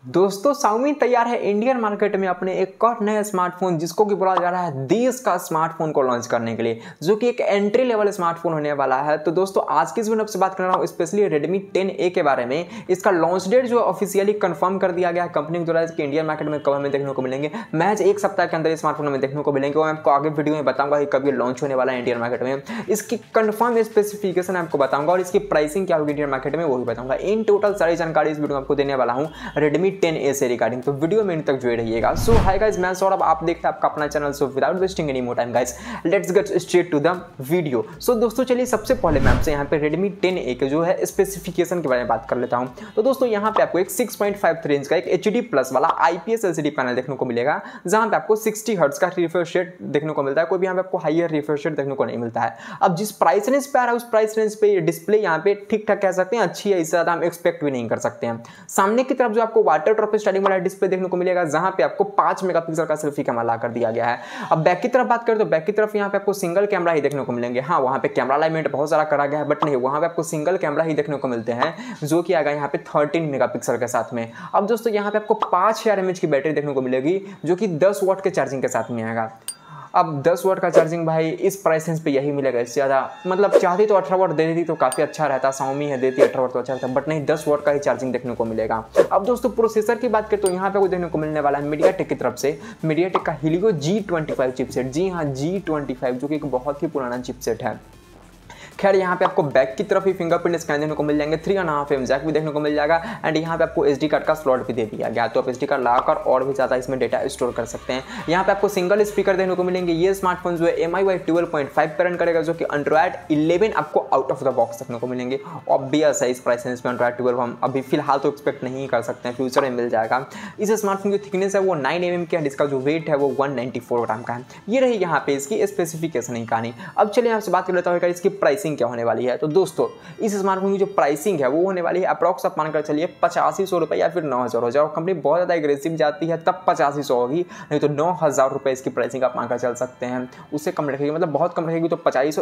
दोस्तों Xiaomi तैयार है इंडियन मार्केट में अपने एक और नया स्मार्टफोन जिसको कि बोला जा रहा है देश का स्मार्टफोन को लॉन्च करने के लिए, जो कि एक एंट्री लेवल स्मार्टफोन होने वाला है। तो दोस्तों आज की इस वीडियो से बात कर रहा हूँ स्पेशली Redmi 10A के बारे में। इसका लॉन्च डेट जो ऑफिशियली कंफर्म कर दिया गया है कंपनी के द्वारा कि इंडियन मार्केट में कब हमें देखने को मिलेंगे, महज एक सप्ताह के अंदर स्मार्टफोन हमें देखने को मिलेंगे। मैं आपको आगे वीडियो में बताऊंगा कि कब ये लॉन्च होने वाला है इंडियन मार्केट में, इसकी कंफर्म स्पेसिफिकेशन आपको बताऊंगा और इसकी प्राइसिंग क्या होगी इंडियन मार्केट में वो भी बताऊंगा। इन टोटल सारी जानकारी इस वीडियो में आपको देने वाला हूँ Redmi 10A से रिगार्डिंग, तो वीडियो में इन तक जुड़े रहिएगा। सो हाय गाइस, मैं सौरभ, आप देखते हैं आपका अपना channel. So without wasting any more time guys, let's get straight to the video. So दोस्तों चलिए सबसे पहले मैं आपसे यहाँ पे Redmi 10A के जो है स्पेसिफिकेशन के बारे में बात कर लेता हूँ। तो दोस्तों यहाँ पे आपको एक 6.53 इंच का एक HD प्लस वाला IPS LCD पैनल देखने को मिलेगा, जहाँ पे आपको 60 हर्ट्ज का रिफ्रेश रेट देखने को मिलता है। कोई भी यहाँ पे आपको हाईयर रिफ्रेश रेट देखने को नहीं मिलता है। अब जिस प्राइस रेंज पे आ रहा है उस प्राइस रेंज पे डिस्प्ले यहाँ पे ठीक ठाक कह सकते हैं, अच्छी है, इससे ज्यादा हम एक्सपेक्ट भी नहीं कर सकते हैं। सामने की तरफ जो आपको वाटर ड्रॉप स्टाइलिंग वाला डिस्प्ले देखने को मिलेगा, जहां पे आपको 5 मेगापिक्सल का सेल्फी कैमरा ला कर दिया गया है। अब बैक की तरफ बात करें तो बैक की तरफ यहाँ पे आपको सिंगल कैमरा ही देखने को मिलेंगे। हाँ, वहां पे कैमरा अलाइनमेंट बहुत सारा करा गया है, बट नहीं, वहां पे आपको सिंगल कैमरा ही देखने को मिलते हैं, जो कि आएगा यहाँ पे 13 मेगापिक्सल के साथ में। अब दोस्तों यहाँ पे आपको 5000 mAh की बैटरी देखने को मिलेगी, जो कि 10 वाट के चार्जिंग के साथ में आएगा। अब 10 वाट का चार्जिंग भाई इस प्राइस रेंज पे यही मिलेगा, इससे ज़्यादा मतलब चाहती तो 18 वाट दे देती तो काफ़ी अच्छा रहता। Xiaomi है देती 18 वाट तो अच्छा रहता, बट नहीं, 10 वाट का ही चार्जिंग देखने को मिलेगा। अब दोस्तों प्रोसेसर की बात करें तो यहाँ पे कुछ देखने को मिलने वाला है MediaTek की तरफ से, MediaTek का Helio G25 चिपसेट। जी हाँ, G25, जो कि एक बहुत ही पुराना चिपसेट है। खैर यहाँ पे आपको बैक की तरफ ही फिंगरप्रिंट स्कैन देखने को मिल जाएंगे, 3.5mm जैक भी देखने को मिल जाएगा, एंड यहाँ पे आपको SD कार्ड का स्लॉट भी दे दिया गया, तो आप SD कार्ड लगाकर और भी ज़्यादा इसमें डेटा स्टोर कर सकते हैं। यहाँ पे आपको सिंगल स्पीकर देखने को मिलेंगे। ये स्मार्टफोन जो है MIUI 12.5 पे रन करेगा, जो कि Android 11 आपको आउट ऑफ द बॉक्स देखने को मिलेंगे। ऑब्वियस है, इस प्राइस रेंज में Android 12 हम अभी फिलहाल तो एक्सपेक्ट नहीं कर सकते हैं, फ्यूचर में मिल जाएगा। इस स्मार्टफोन की थिकनेस है वो 9mm की है, जिसका जो वेट है वो 194 ग्राम का है। ये रही यहाँ पे इसकी स्पेसिफिकेशन की कहानी। अब चलिए आपसे बात कर लेता हूँ कि इसकी प्राइसिंग क्या होने वाली है। तो दोस्तों इस स्मार्टफोन की जो प्राइसिंग है वो होने वाली है अप्रॉक्स आप मानकर चलिए 8500 रुपये या फिर 9000 हो जाए। कंपनी बहुत ज़्यादा एग्रेसिव जाती है तब 8500 होगी, नहीं तो 9000 रुपये इसकी प्राइसिंग आप मानकर चल सकते हैं। उससे कम रखेगी, मतलब बहुत कम रखेगी तो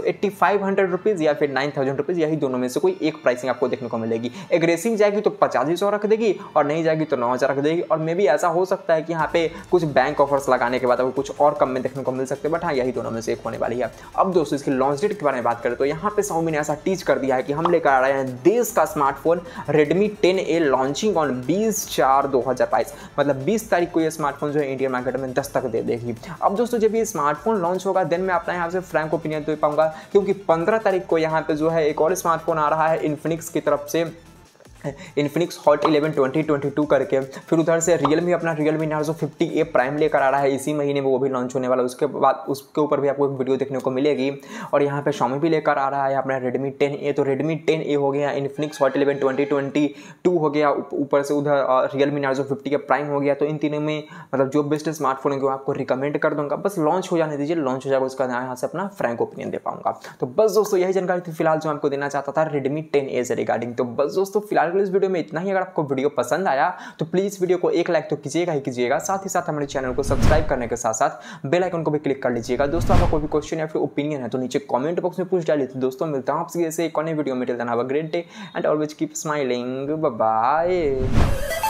8500 रुपीज़ या फिर 9000 रुपीज़, यही दोनों में से कोई एक प्राइसिंग आपको देखने को मिलेगी। एग्रेसिव जाएगी तो 8500 रख देगी और नहीं जाएगी तो 9000 रख देगी। और मे भी ऐसा हो सकता है कि यहाँ पे कुछ बैंक ऑफर्स लगाने के बाद आपको कुछ और कम में देखने को मिल सकते हैं, बट हाँ, यही दोनों में से एक होने वाली है। अब दोस्तों इसकी लॉन्च डेट के बारे में बात करें तो यहाँ पे Xiaomi ने ऐसा टीच कर दिया है कि हम लेकर आ रहे हैं देश का smartphone Redmi 10A launching on 20/4/2022, मतलब 20 तारीख को ये स्मार्टफोन जो है इंडियन मार्केट में दस्तक दे देगी। अब दोस्तों जब ये स्मार्टफोन लॉन्च होगा देन मैं अपना यहाँ से फ्रैंक ओपिनियन दे पाऊंगा, क्योंकि 15 तारीख को यहाँ पे जो है एक और स्मार्टफोन आ रहा है इन्फिनिक्स की तरफ से, इन्फिनिक्स हॉट 11 2022 करके। फिर उधर से Realme अपना Realme Narzo 50A प्राइम लेकर आ रहा है इसी महीने में, वो भी लॉन्च होने वाला है। उसके बाद उसके ऊपर भी आपको एक वीडियो देखने को मिलेगी। और यहाँ पे Xiaomi भी लेकर आ रहा है अपना Redmi 10A, तो Redmi 10A हो गया, इन्फिनिक्स हॉट 11 2022 हो गया, ऊपर से उधर Realme Narzo 50A प्राइम हो गया। तो इन तीनों में मतलब जो बेस्ट स्मार्टफोन है वो आपको रिकमेंड कर दूंगा। बस लॉन्च हो जाने दीजिए, लॉन्च हो जाएगा उसका यहाँ से अपना फ्रैंक ओपिनियन दे पाऊंगा। तो बस दोस्तों यही जानकारी थी फिलहाल जो आपको देना चाहता था Redmi 10A से रिगार्डिंग। तो बस दोस्तों फिलहाल इस वीडियो में इतना ही। अगर आपको वीडियो पसंद आया तो प्लीज वीडियो को एक लाइक तो कीजिएगा ही कीजिएगा, साथ ही साथ हमारे चैनल को सब्सक्राइब करने के साथ साथ बेल आइकन को भी क्लिक कर लीजिएगा। दोस्तों आपका कोई भी क्वेश्चन या फिर ओपिनियन है तो नीचे कमेंट बॉक्स में पूछ डालिए। तो दोस्तों मिलता हूं आपसे ऐसे एक और नई वीडियो में। Till then have a great day and always keep smiling. Bye bye.